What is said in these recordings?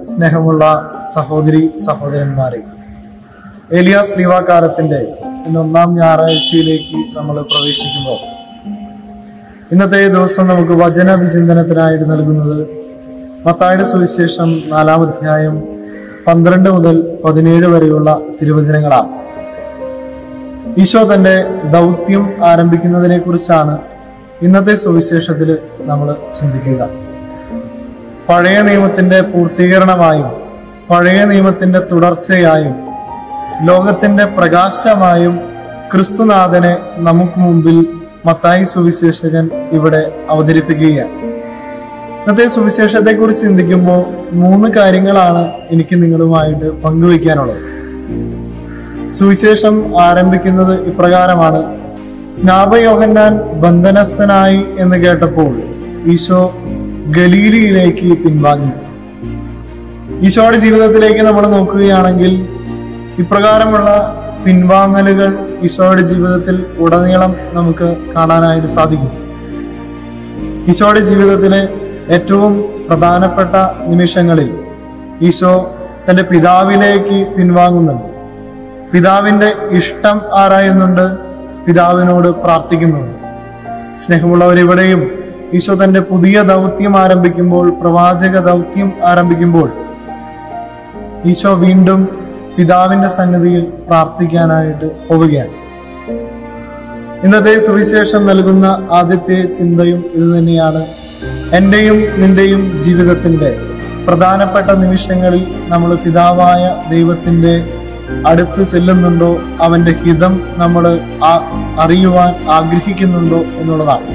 സ്നേഹമുള്ള സഹോദരി സഹോദരന്മാരെ, ഏലിയാസ് ലീവാകാലത്തിന്റെ ഇന്ന് 1-ാം ഞായറാഴ്ചയിലേക്ക് നമ്മൾ പ്രവേശിക്കുമ്പോൾ ഇന്നത്തെ ദിവസം നമുക്ക് വചന വിചിന്തനത്തിനായിട്ട് നൽകുന്നത് മത്തായിയുടെ സുവിശേഷം 4-ാം അധ്യായം 12 മുതൽ 17 വരെയുള്ള തിരുവചനങ്ങളാണ്. ഈശോ തന്റെ ദൗത്യം ആരംഭിക്കുന്നതിനെ കുറിച്ചാണ് ഇന്നത്തെ സുവിശേഷത്തിൽ നമ്മൾ ചിന്തിക്കുക. പഴയ നിയമത്തിന്റെ പൂർത്തീകരണമായും പഴയ നിയമത്തിന്റെ തുടർച്ചയായും ലോകത്തിന്റെ പ്രകാശമായും ക്രിസ്തുനാഥനെ നമുക്ക് മുമ്പിൽ മത്തായി സുവിശേഷകൻ ഇവിടെ അവതരിപ്പിക്കുകയാണ്. ഇന്നത്തെ സുവിശേഷത്തെ കുറിച്ച് ചിന്തിക്കുമ്പോൾ 3 കാര്യങ്ങളാണ് എനിക്ക് നിങ്ങളുമായിട്ട് പങ്കുവയ്ക്കാനുള്ളത്. സുവിശേഷം ആരംഭിക്കുന്നത് ഇപ്രകാരമാണ്: സ്നാപകയോഹന്നാൻ ബന്ധനസ്ഥനായി എന്ന് കേട്ടപ്പോൾ ഈശോ ഗലീലയിലേക്ക് പിൻവാങ്ങി. ഈശോയുടെ ജീവിതത്തിലേക്ക് നമ്മൾ നോക്കുകയാണെങ്കിൽ ഇപ്രകാരമുള്ള പിൻവാങ്ങലുകൾ ഈശോയുടെ ജീവിതത്തിൽ ഉടനീളം നമുക്ക് കാണാനായിട്ട് സാധിക്കും. ഈശോയുടെ ജീവിതത്തിലെ ഏറ്റവും പ്രധാനപ്പെട്ട നിമിഷങ്ങളിൽ ഈശോ തന്റെ പിതാവിലേക്ക് പിൻവാങ്ങുന്നുണ്ട്. പിതാവിന്റെ ഇഷ്ടം ആരായുന്നുണ്ട്, പിതാവിനോട് പ്രാർത്ഥിക്കുന്നുണ്ട്. സ്നേഹമുള്ളവരിവിടെയും ഈശോ തന്റെ പുതിയ ദൗത്യം ആരംഭിക്കുമ്പോൾ, പ്രവാചക ദൗത്യം ആരംഭിക്കുമ്പോൾ ഈശോ വീണ്ടും പിതാവിന്റെ സന്നിധിയിൽ പ്രാർത്ഥിക്കാനായിട്ട് പോവുകയാണ്. ഇന്നത്തെ സുവിശേഷം നൽകുന്ന ആദ്യത്തെ ചിന്തയും ഇത് തന്നെയാണ്. എന്റെയും നിന്റെയും ജീവിതത്തിന്റെ പ്രധാനപ്പെട്ട നിമിഷങ്ങളിൽ നമ്മൾ പിതാവായ ദൈവത്തിന്റെ അടുത്ത് ചെല്ലുന്നുണ്ടോ, അവന്റെ ഹിതം നമ്മൾ അറിയുവാൻ ആഗ്രഹിക്കുന്നുണ്ടോ എന്നുള്ളതാണ്.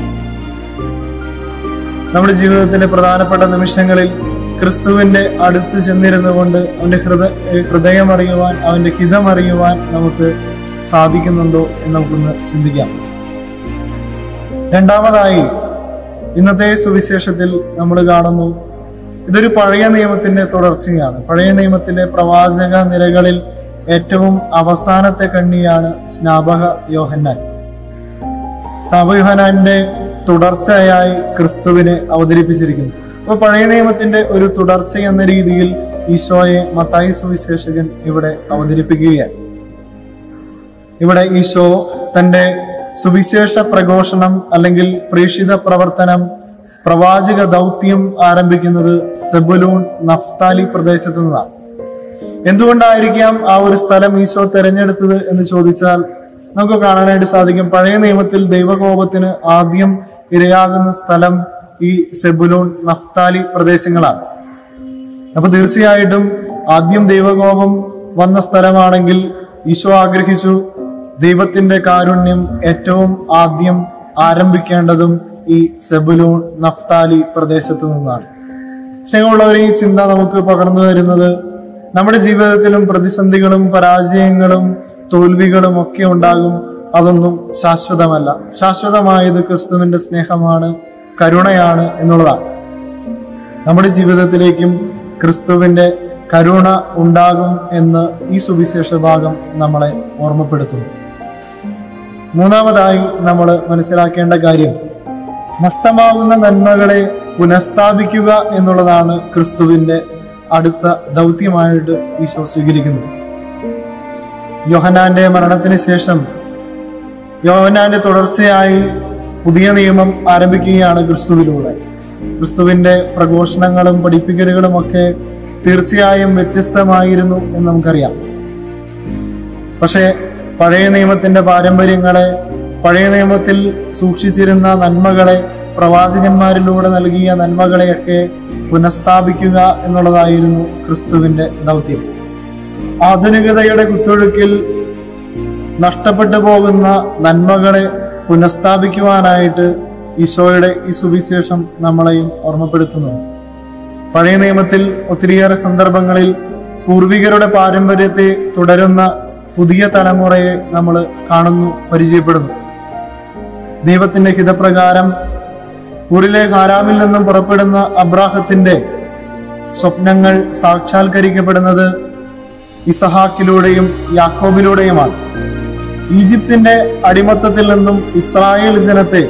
നമ്മുടെ ജീവിതത്തിന്റെ പ്രധാനപ്പെട്ട നിമിഷങ്ങളിൽ ക്രിസ്തുവിന്റെ അടുത്ത് ചെന്നിരുന്നു കൊണ്ട് അവന്റെ ഹൃദയം അറിയുവാൻ, അവന്റെ ഹിതം അറിയുവാൻ നമുക്ക് സാധിക്കുന്നുണ്ടോ എന്ന് നമുക്കൊന്ന് ചിന്തിക്കാം. രണ്ടാമതായി ഇന്നത്തെ സുവിശേഷത്തിൽ നമ്മൾ കാണുന്നു, ഇതൊരു പഴയ നിയമത്തിന്റെ തുടർച്ചയാണ്. പഴയ നിയമത്തിലെ പ്രവാചക നിരകളിൽ ഏറ്റവും അവസാനത്തെ കണ്ണിയാണ് സ്നാപക യോഹന്നാൻ. സ്നാപക യോഹന്നാന്റെ തുടർച്ചയായി ക്രിസ്തുവിനെ അവതരിപ്പിച്ചിരിക്കുന്നു. അപ്പൊ പഴയ നിയമത്തിന്റെ ഒരു തുടർച്ച എന്ന രീതിയിൽ ഈശോയെ മത്തായി സുവിശേഷകൻ ഇവിടെ അവതരിപ്പിക്കുകയാണ്. ഇവിടെ ഈശോ തന്റെ സുവിശേഷ പ്രഘോഷണം അല്ലെങ്കിൽ പ്രേക്ഷിത പ്രവർത്തനം, പ്രവാചക ദൗത്യം ആരംഭിക്കുന്നത് സെബുലൂൺ നഫ്താലി പ്രദേശത്തു നിന്നാണ്. എന്തുകൊണ്ടായിരിക്കാം ആ ഒരു സ്ഥലം ഈശോ തെരഞ്ഞെടുത്തത് എന്ന് ചോദിച്ചാൽ നമുക്ക് കാണാനായിട്ട് സാധിക്കും, പഴയ നിയമത്തിൽ ദൈവകോപത്തിന് ആദ്യം ഇരയാകുന്ന സ്ഥലം ഈ സെബുലൂൺ നഫ്താലി പ്രദേശങ്ങളാണ്. അപ്പൊ തീർച്ചയായിട്ടും ആദ്യം ദൈവകോപം വന്ന സ്ഥലമാണെങ്കിൽ ഈശോ ആഗ്രഹിച്ചു ദൈവത്തിന്റെ കാരുണ്യം ഏറ്റവും ആദ്യം ആരംഭിക്കേണ്ടതും ഈ സെബുലൂൺ നഫ്താലി പ്രദേശത്തു നിന്നാണ്. സ്നേഹമുള്ളവർ, ഈ ചിന്ത നമുക്ക് പകർന്നു തരുന്നത് നമ്മുടെ ജീവിതത്തിലും പ്രതിസന്ധികളും പരാജയങ്ങളും തോൽവികളും ഒക്കെ ഉണ്ടാകും. അതൊന്നും ശാശ്വതമല്ല. ശാശ്വതമായത് ക്രിസ്തുവിന്റെ സ്നേഹമാണ്, കരുണയാണ് എന്നുള്ളതാണ്. നമ്മുടെ ജീവിതത്തിലേക്കും ക്രിസ്തുവിന്റെ കരുണ ഉണ്ടാകും എന്ന് ഈ സുവിശേഷ ഭാഗം നമ്മളെ ഓർമ്മപ്പെടുത്തുന്നു. മൂന്നാമതായി നമ്മൾ മനസ്സിലാക്കേണ്ട കാര്യം, നഷ്ടമാകുന്ന നന്മകളെ പുനഃസ്ഥാപിക്കുക എന്നുള്ളതാണ് ക്രിസ്തുവിന്റെ അടുത്ത ദൗത്യമായിട്ട് ഈശോ സ്വീകരിക്കുന്നത്. യോഹന്നാന്റെ മരണത്തിന് ശേഷം യോഹന്നാന്റെ തുടർച്ചയായി പുതിയ നിയമം ആരംഭിക്കുകയാണ് ക്രിസ്തുവിലൂടെ. ക്രിസ്തുവിന്റെ പ്രഘോഷണങ്ങളും പഠിപ്പിക്കലുകളും ഒക്കെ തീർച്ചയായും വ്യത്യസ്തമായിരുന്നു എന്ന് നമുക്കറിയാം. പക്ഷെ പഴയ നിയമത്തിന്റെ പാരമ്പര്യങ്ങളെ, പഴയ നിയമത്തിൽ സൂക്ഷിച്ചിരുന്ന നന്മകളെ, പ്രവാചകന്മാരിലൂടെ നൽകിയ നന്മകളെയൊക്കെ പുനഃസ്ഥാപിക്കുക എന്നുള്ളതായിരുന്നു ക്രിസ്തുവിന്റെ ദൗത്യം. ആധുനികതയുടെ കുത്തൊഴുക്കിൽ നഷ്ടപ്പെട്ടു പോകുന്ന നന്മകളെ പുനഃസ്ഥാപിക്കുവാനായിട്ട് ഈശോയുടെ ഈ സുവിശേഷം നമ്മളെയും ഓർമ്മപ്പെടുത്തുന്നു. പഴയ നിയമത്തിൽ ഒത്തിരിയേറെ സന്ദർഭങ്ങളിൽ പൂർവികരുടെ പാരമ്പര്യത്തെ തുടരുന്ന പുതിയ തലമുറയെ നമ്മൾ കാണുന്നു, പരിചയപ്പെടുന്നു. ദൈവത്തിന്റെ ഹിതപ്രകാരം ഊറിലെ ഹാരാമിൽ നിന്നും പുറപ്പെടുന്ന അബ്രാഹത്തിന്റെ സ്വപ്നങ്ങൾ സാക്ഷാത്കരിക്കപ്പെടുന്നത് ഇസഹാക്കിലൂടെയും യാക്കോബിലൂടെയുമാണ്. ഈജിപ്തിന്റെ അടിമത്തത്തിൽ നിന്നും ഇസ്രായേൽ ജനത്തെ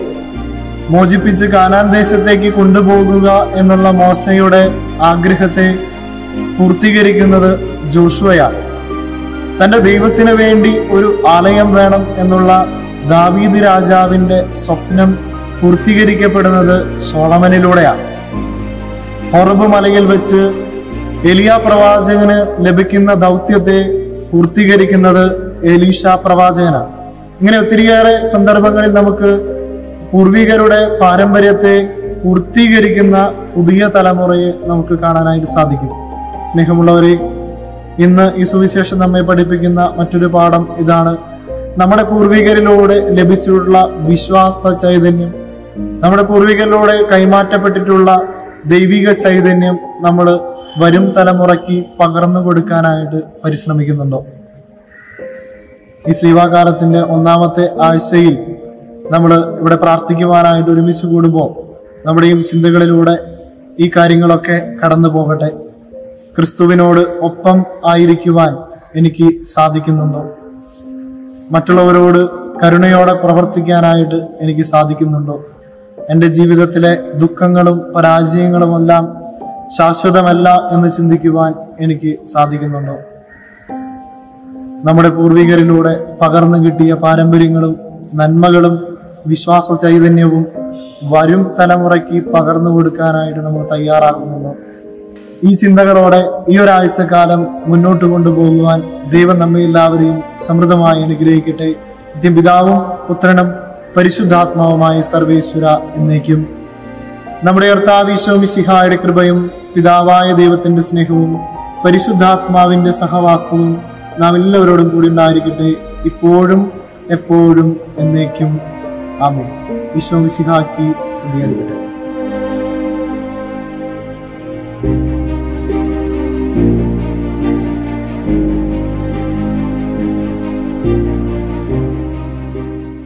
മോചിപ്പിച്ച് കാനാൻ ദേശത്തേക്ക് കൊണ്ടുപോകുക എന്നുള്ള മോശയുടെ ആഗ്രഹത്തെ പൂർത്തീകരിക്കുന്നത് ജോഷുവയാണ്. തന്റെ ദൈവത്തിന് വേണ്ടി ഒരു ആലയം വേണം എന്നുള്ള ദാവീദ് രാജാവിന്റെ സ്വപ്നം പൂർത്തീകരിക്കപ്പെടുന്നത് സോളമനിലൂടെയാണ്. ഹോറബ് മലയിൽ വെച്ച് എലിയ പ്രവാചകന് ലഭിക്കുന്ന ദൗത്യത്തെ പൂർത്തീകരിക്കുന്നത് എലീഷ പ്രവാചകനാണ്. ഇങ്ങനെ ഒത്തിരിയേറെ സന്ദർഭങ്ങളിൽ നമുക്ക് പൂർവികരുടെ പാരമ്പര്യത്തെ പൂർത്തീകരിക്കുന്ന പുതിയ തലമുറയെ നമുക്ക് കാണാനായിട്ട് സാധിക്കും. സ്നേഹമുള്ളവരെ, ഇന്ന് ഈ സുവിശേഷം നമ്മെ പഠിപ്പിക്കുന്ന മറ്റൊരു പാഠം ഇതാണ്: നമ്മുടെ പൂർവികരിലൂടെ ലഭിച്ചിട്ടുള്ള വിശ്വാസ ചൈതന്യം, നമ്മുടെ പൂർവികരിലൂടെ കൈമാറ്റപ്പെട്ടിട്ടുള്ള ദൈവിക ചൈതന്യം നമ്മൾ വരും തലമുറയ്ക്ക് പകർന്നു കൊടുക്കാനായിട്ട് പരിശ്രമിക്കുന്നുണ്ടോ? ഈ ശ്ലീവാകാലത്തിന്റെ ഒന്നാമത്തെ ആഴ്ചയിൽ നമ്മൾ ഇവിടെ പ്രാർത്ഥിക്കുവാനായിട്ട് ഒരുമിച്ച് കൂടുമ്പോൾ നമ്മുടെയും ചിന്തകളിലൂടെ ഈ കാര്യങ്ങളൊക്കെ കടന്നു പോകട്ടെ. ക്രിസ്തുവിനോട് ഒപ്പം ആയിരിക്കുവാൻ എനിക്ക് സാധിക്കുന്നുണ്ടോ? മറ്റുള്ളവരോട് കരുണയോടെ പ്രവർത്തിക്കാനായിട്ട് എനിക്ക് സാധിക്കുന്നുണ്ടോ? എൻ്റെ ജീവിതത്തിലെ ദുഃഖങ്ങളും പരാജയങ്ങളുമെല്ലാം ശാശ്വതമല്ല എന്ന് ചിന്തിക്കുവാൻ എനിക്ക് സാധിക്കുന്നുണ്ടോ? നമ്മുടെ പൂർവികരിലൂടെ പകർന്നു കിട്ടിയ പാരമ്പര്യങ്ങളും നന്മകളും വിശ്വാസ ചൈതന്യവും വരും തലമുറയ്ക്ക് പകർന്നു കൊടുക്കാനായിട്ട് നമ്മൾ തയ്യാറാകുന്നുണ്ടോ? ഈ ചിന്തകളോടെ ഈ ഒരാഴ്ചക്കാലം മുന്നോട്ട് കൊണ്ടുപോകുവാൻ ദൈവം നമ്മെ എല്ലാവരെയും സമൃദ്ധമായി അനുഗ്രഹിക്കട്ടെ. പിതാവും പുത്രനും പരിശുദ്ധാത്മാവുമായ സർവേശ്വര എന്നേക്കും. നമ്മുടെ കർത്താവ് ഈശോ മിശിഹായുടെ കൃപയും പിതാവായ ദൈവത്തിന്റെ സ്നേഹവും പരിശുദ്ധാത്മാവിന്റെ സഹവാസവും നാം എല്ലാവരോടും കൂടി ഉണ്ടായിരിക്കട്ടെ, ഇപ്പോഴും എപ്പോഴും എന്നേക്കും. ആമേൻ. ഈശോ മിശിഹായ്ക്ക് സ്തുതിയായിരിക്കട്ടെ.